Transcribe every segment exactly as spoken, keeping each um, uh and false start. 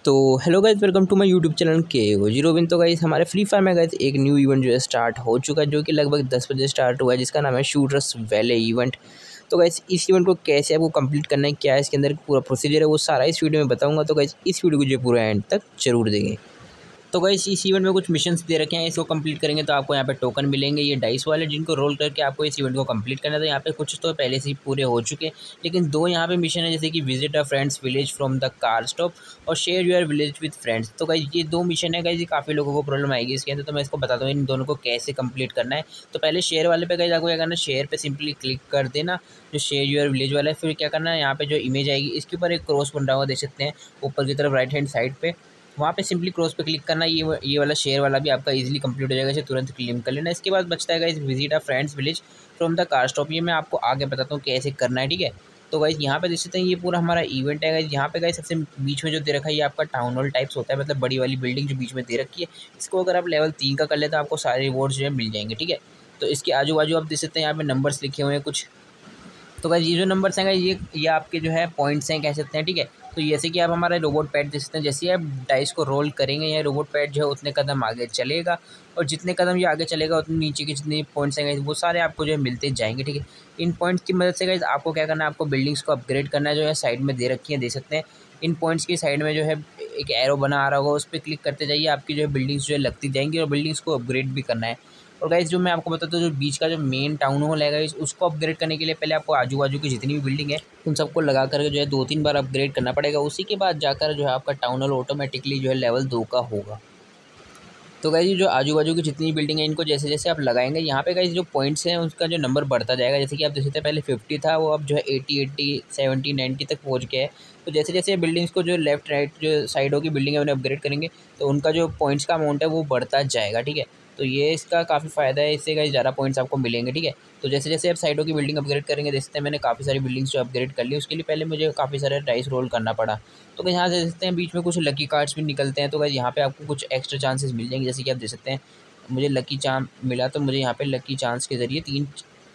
तो hello guys, welcome to my YouTube channel K O zero win. तो guys हमारे Free Fire में guys एक न्यू इवेंट जो है स्टार्ट हो चुका है, जो कि लगभग दस बजे स्टार्ट हुआ है, जिसका नाम है शूटर्स वैले इवेंट। तो गाइस इस इवेंट को कैसे आपको कंप्लीट करना है, क्या है इसके अंदर पूरा प्रोसीजर है, वो सारा इस वीडियो में बताऊंगा। तो गाइस इस वीडियो को जो पूरा एंड तक जरूर देंगे। तो गाइस इस इवेंट में कुछ मिशंस दे रखे हैं, इसको कंप्लीट करेंगे तो आपको यहाँ पे टोकन मिलेंगे, ये डाइस वाले, जिनको रोल करके आपको इस इवेंट को कंप्लीट करना था। यहाँ पे कुछ तो पहले से ही पूरे हो चुके हैं, लेकिन दो यहाँ पे मिशन है, जैसे कि visit a friends village from the car stop और share your village with friends. तो गाइस ये दो मिशन है गाइस, ये काफ़ी लोगों को प्रॉब्लम आएगी इसके अंदर, तो मैं इसको बताता हूँ इन दोनों को कैसे कंप्लीट करना है। तो पहले शेयर वाले पे गाइस आपको क्या करना है, शेयर पे सिंपली क्लिक कर देना, जो शेयर योर विलेज वाला है। फिर क्या करना है, यहाँ पे जो इमेज आएगी इसके ऊपर एक क्रॉस बन रहा हुआ देख सकते हैं ऊपर की तरफ राइट हैंड साइड पे, वहाँ पे सिंपली क्रॉस पे क्लिक करना। ये ये वाला शेयर वाला भी आपका इजीली कंप्लीट हो जाएगा, इसे तुरंत क्लेम कर लेना। इसके बाद बचता है guys visit a friends village from the car stop, ये मैं आपको आगे बताता हूँ कैसे करना है, ठीक है। तो गाइस यहाँ पे देख सकते हैं ये पूरा हमारा इवेंट है गाइस। यहाँ पे गाइस सबसे बीच में जो दे रखा है ये आपका टाउन हॉल टाइप्स होता है, मतलब बड़ी वाली बिल्डिंग जो बीच में दे रखी है। इसको अगर आप लेवल तीन का कर लेते हैं आपको सारे रिवॉर्ड्स जो है मिल जाएंगे, ठीक है। तो इसके आजू बाजू आप देख सकते हैं यहाँ पे नंबर्स लिखे हुए हैं कुछ। तो गाइस ये जो नंबर्स हैं ये ये आपके जो है पॉइंट्स हैं कह सकते हैं, ठीक है। तो जैसे कि आप हमारे रोबोट पैड देख सकते हैं, जैसे आप डाइस को रोल करेंगे या रोबोट पैड जो है उतने कदम आगे चलेगा, और जितने कदम ये आगे चलेगा उतने नीचे के जितने पॉइंट्स हैं वो सारे आपको जो है मिलते जाएंगे, ठीक है। इन पॉइंट्स की मदद से गाइस आपको क्या करना है, आपको बिल्डिंग्स को अपग्रेड करना है, जो है साइड में दे रखी है देख सकते हैं। इन पॉइंट्स की साइड में जो है एक एरो बना आ रहा होगा, उस पर क्लिक करते जाइए, आपकी जो है बिल्डिंग्स जो है लगती जाएंगी, और बिल्डिंग्स को अपग्रेड भी करना है। और गाइस जो मैं आपको बताता हूँ, जो बीच का जो मेन टाउन हॉल है गाइस, उसको अपग्रेड करने के लिए पहले आपको आजू बाजू की जितनी भी बिल्डिंग है उन सबको लगा करके जो है दो तीन बार अपग्रेड करना पड़ेगा। उसी के बाद जाकर जो है आपका टाउन हॉल ऑटोमेटिकली जो है लेवल दो का होगा। तो गाइस ये जो आजू बाजू की जितनी बिल्डिंग है इनको जैसे जैसे आप लगाएंगे, यहाँ पे गाइस जो पॉइंट्स हैं उसका जो नंबर बढ़ता जाएगा। जैसे कि आप देख सकते हैं पहले फिफ्टी था, वो अब जो है एटी एट्टी सेवेंटी नाइन्टी तक पहुँच गया है। तो जैसे जैसे बिल्डिंग्स को जो लेफ्ट राइट जो साइडों की बिल्डिंग है उन्हें अपग्रेड करेंगे, तो उनका जो पॉइंट्स का अमाउंट है वो बढ़ता जाएगा, ठीक है। तो ये इसका काफ़ी फ़ायदा है, इससे गाइस ज़्यादा पॉइंट्स आपको मिलेंगे, ठीक है। तो जैसे जैसे आप साइडों की बिल्डिंग अपग्रेड करेंगे, देखते हैं मैंने काफ़ी सारी बिल्डिंग्स जो अपग्रेड कर ली, उसके लिए पहले मुझे काफ़ी सारे डाइस रोल करना पड़ा। तो गाइस यहाँ से देखते हैं बीच में कुछ लकी कार्ड्स भी निकलते हैं, तो गाइस यहाँ पे आपको कुछ एक्स्ट्रा चांसेस मिल जाएंगे। जैसे कि आप देख सकते हैं मुझे लकी चांस मिला, तो मुझे यहाँ पे लकी चांस के ज़रिए तीन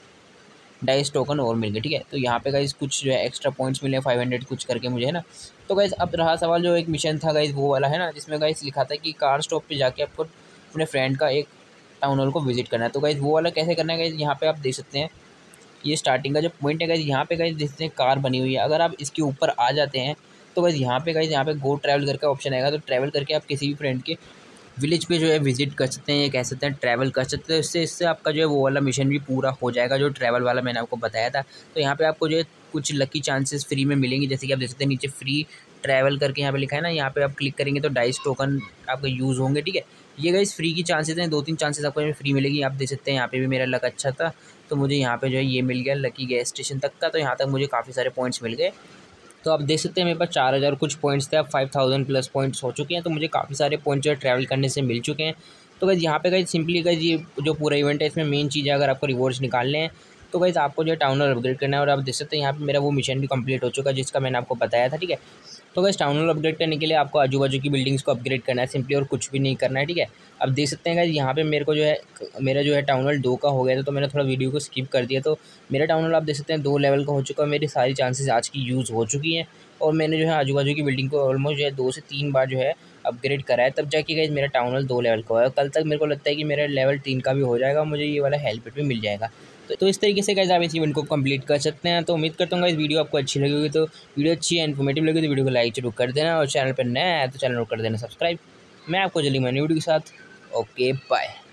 डाइस टोकन और मिल गए, ठीक है। तो यहाँ पे गाइस कुछ जो है एक्स्ट्रा पॉइंट्स मिले फाइव हंड्रेड कुछ करके मुझे, है ना। तो गाइस अब रहा सवाल, जो एक मिशन था गाइस वो वाला है ना, जिसमें गाइस लिखा था कि कार स्टॉप पे जाके आपको अपने फ्रेंड का एक टाउन हॉल को विजिट करना है। तो गाइस वो वाला कैसे करना है गाइस, यहाँ पे आप देख सकते हैं ये स्टार्टिंग का जो पॉइंट है गाइस, यहाँ पे गाइस देखते हैं कार बनी हुई है। अगर आप इसके ऊपर आ जाते हैं तो गाइस यहाँ पे गाइस यहाँ पे गो ट्रैवल करके ऑप्शन आएगा, तो ट्रैवल करके आप किसी भी फ्रेंड के विलेज पे जो है विजिट कर सकते हैं, ये कह सकते हैं ट्रैवल कर सकते हैं। इससे इससे आपका जो है वो वाला मिशन भी पूरा हो जाएगा, जो ट्रैवल वाला मैंने आपको बताया था। तो यहाँ पे आपको जो है कुछ लकी चांसेस फ्री में मिलेंगे, जैसे कि आप देख सकते हैं नीचे फ्री ट्रैवल करके यहाँ पे लिखा है ना, यहाँ पे आप क्लिक करेंगे तो डाइस टोकन आपके यूज़ होंगे, ठीक है। ये गाइस फ्री की चांसेस हैं, दो तीन चांसेस आपको फ्री मिलेगी। आप देख सकते हैं यहाँ पे भी मेरा लक अच्छा था, तो मुझे यहाँ पे जो है ये मिल गया लकी गैस स्टेशन तक का, तो यहाँ तक मुझे काफ़ी सारे पॉइंट्स मिल गए। तो आप देख सकते हैं मेरे पास चार हज़ार कुछ पॉइंट्स थे, अब फाइव थाउजेंड प्लस पॉइंट्स हो चुके हैं, तो मुझे काफ़ी सारे पॉइंट्स जो है ट्रैवल करने से मिल चुके हैं। तो गाइस यहाँ पे गाइस सिंपली गाइस ये जो पूरा इवेंट है इसमें मेन चीज़ है, अगर आपको रिवॉर्ड्स निकालने हैं तो गाइस आपको जो है टाउन हॉल अपग्रेड करना है। और आप देख सकते हैं यहाँ पे मेरा वो मिशन भी कंप्लीट हो चुका है जिसका मैंने आपको बताया था, ठीक है। तो गाइस टाउन हॉल अपग्रेड करने के लिए आपको आजू बाजू की बिल्डिंग्स को अपग्रेड करना है सिंपली, और कुछ भी नहीं करना है, ठीक है। अब देख सकते हैं गाइस यहाँ पे मेरे को जो है मेरा जो है टाउन हॉल दो का हो गया था, तो मैंने थोड़ा वीडियो को स्किप कर दिया। तो मेरा टाउन हॉल आप देख सकते हैं दो लेवल का हो चुका है, मेरी सारी चांसेस आज की यूज़ हो चुकी हैं, और मैंने जो है आजू बाजू की बिल्डिंग को ऑलमोस्ट जो है दो से तीन बार जो है अपग्रेड करा है, तब जाके गाइस मेरा टाउन हॉल दो लेवल का हुआ है। कल तक मेरे को लगता है कि मेरा लेवल तीन का भी हो जाएगा, मुझे ये वाला हेल्मेट भी मिल जाएगा। तो, तो इस तरीके से गाइस आप इस इवेंट को कंप्लीट कर सकते हैं। तो उम्मीद करता हूँ गाइस वीडियो आपको अच्छी लगी होगी। तो वीडियो अच्छी है, इन्फॉर्मेटिव लगी तो वीडियो को लाइक जरूर कर देना, और चैनल पर नया है तो चैनल को कर देना सब्सक्राइब। मैं आपको जल्दी मैं वीडियो के साथ, ओके बाय।